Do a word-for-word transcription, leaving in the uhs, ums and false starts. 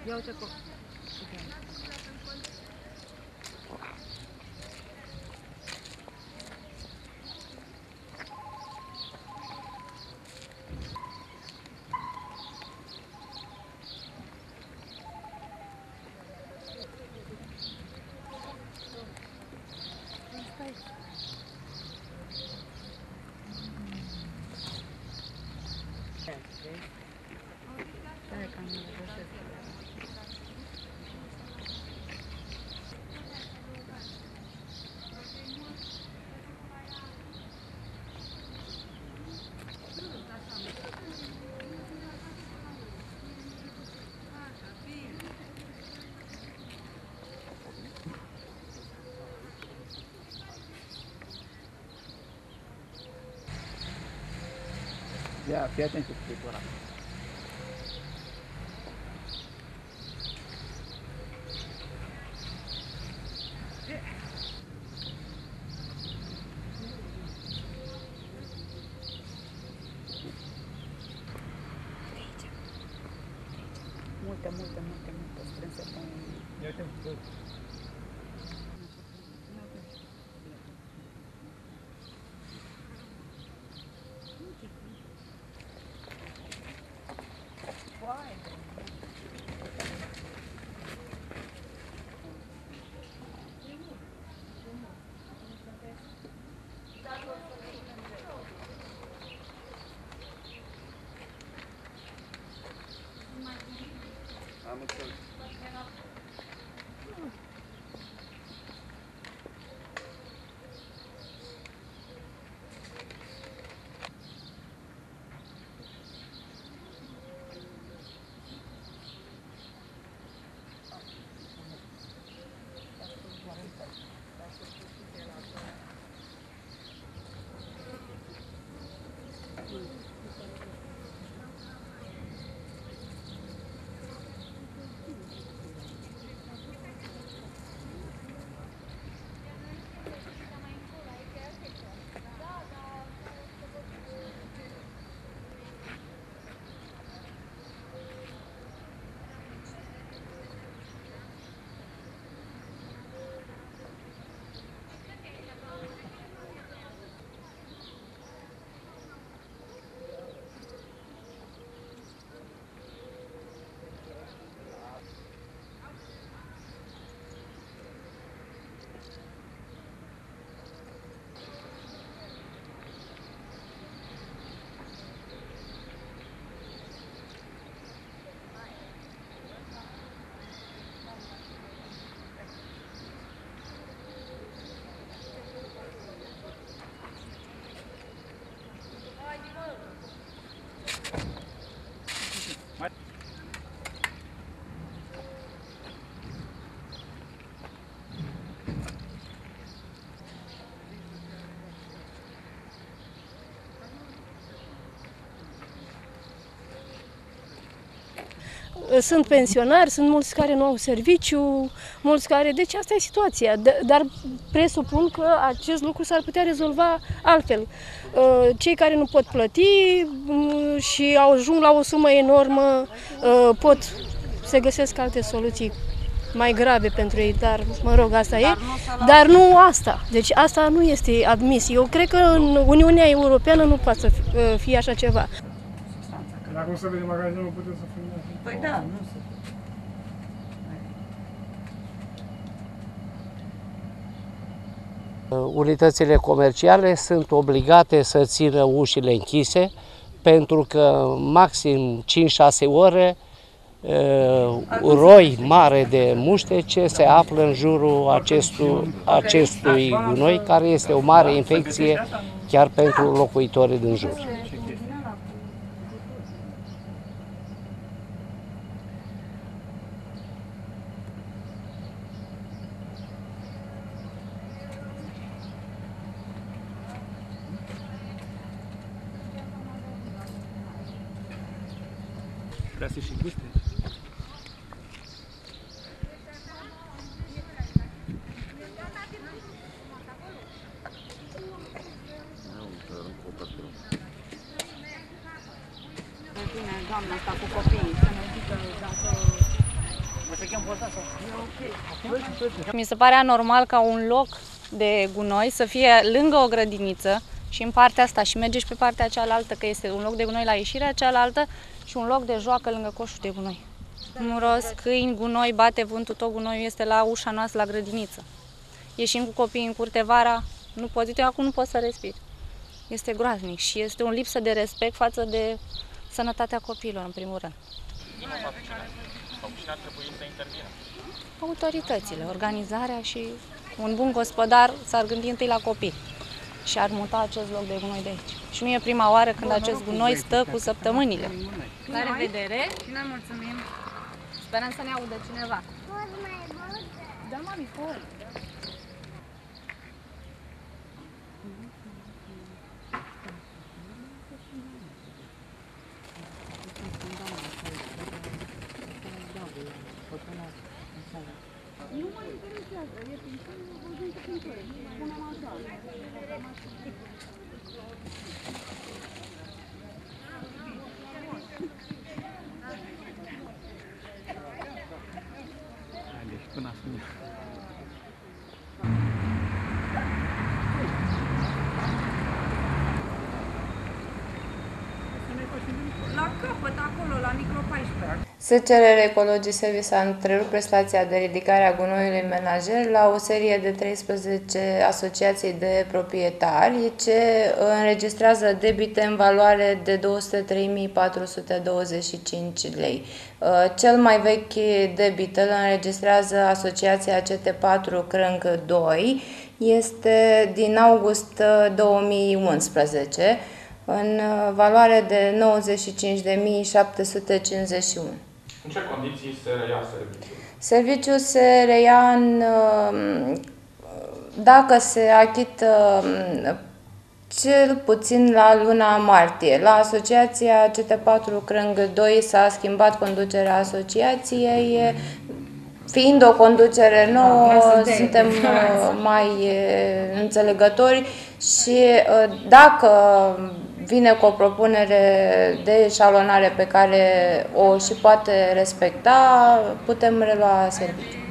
Ia uite acolo. Ia, fii atent cu picul ăla. Multe, multe, multe, multe strânse pe un... Ia uite, bă. Am înțeles. Sunt pensionari, sunt mulți care nu au serviciu, mulți care... Deci asta e situația, dar presupun că acest lucru s-ar putea rezolva altfel. Cei care nu pot plăti și au ajuns la o sumă enormă pot să găsesc alte soluții mai grave pentru ei, dar mă rog, asta e. Dar nu asta. Deci asta nu este admis. Eu cred că în Uniunea Europeană nu poate să fie așa ceva. Dacă o să vedem magazinul, putem să filmăm. Păi da, nu se Unitățile comerciale sunt obligate să țină ușile închise pentru că maxim cinci șase ore roi mare de muștece se află în jurul acestui, acestui gunoi, care este o mare infecție chiar pentru locuitorii din jur. Vrea să și guste. Bine, doamna asta cu copiii, să ne zică dacă Mi se pare anormal ca un loc de gunoi să fie lângă o grădiniță și în partea asta și mergi și pe partea cealaltă, că este un loc de gunoi la ieșirea cealaltă și un loc de joacă lângă coșul de gunoi. Muros, câini, gunoi, bate vântul, tot gunoiul este la ușa noastră, la grădiniță. Ieșim cu copiii în curte vara, nu pot, eu acum nu pot să respir. Este groaznic și este o lipsă de respect față de sănătatea copiilor, în primul rând. Cine ar trebui să intervină? Autoritățile, organizarea și un bun gospodar s-ar gândi întâi la copii și ar muta acest loc de gunoi de aici. Și nu e prima oară când acest gunoi stă cu săptămânile. La revedere și noi mulțumim. Sperăm să ne audă cineva. Da, mami, fără. Nu mă interesează, e prin ce nu văzut prin ce, spunem așa. Deci până acum. La capăt, acolo, la micro paisprezece. S C R R Ecology Service a întrerupt prestația de ridicare a gunoiului menajer la o serie de treisprezece asociații de proprietari ce înregistrează debite în valoare de două sute trei mii patru sute douăzeci și cinci lei. Cel mai vechi debit îl înregistrează asociația C T patru Crâng doi, este din august două mii unsprezece, în valoare de nouăzeci și cinci de mii șapte sute cincizeci și unu. În ce condiții se reia serviciul? Serviciul se reia în, dacă se achită cel puțin la luna martie. La asociația C T patru Crâng doi s-a schimbat conducerea asociației. Fiind o conducere nouă, suntem mai înțelegători și dacă vine cu o propunere de eșalonare pe care o și poate respecta, putem relua serviciul.